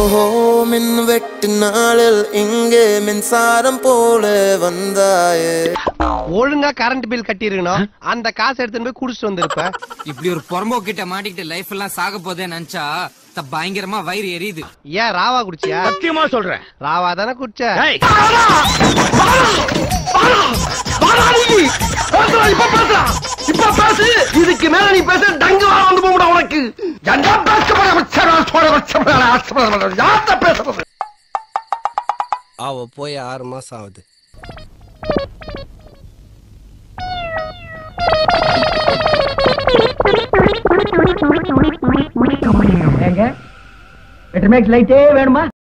ஓஹோ மின் வெட்டு நாளில் இங்கே மின்சாரம் போல வந்தாயே. ஒழுங்கா கரண்ட் பில் கட்டி இருக்கணும். அந்த காசு எடுத்துட்டு போய் குடிச்சிட்டு வந்திருப்ப. இப்படி ஒரு பொறம்போ கிட்ட மாட்டிக்கிட்டு லைஃப் எல்லாம் சாக போதே நினைச்சா பயங்கரமா வயிறு எரியுது. ஏன் ராவா குடிச்சியா? சத்தியமா சொல்றேன், ராவா தானே குடிச்ச. இதுக்கு மேல நீ பேச டங்கு வந்து போட உனக்கு அவ போய் 6 மாசம் ஆகுது. லைட்டே வேணுமா?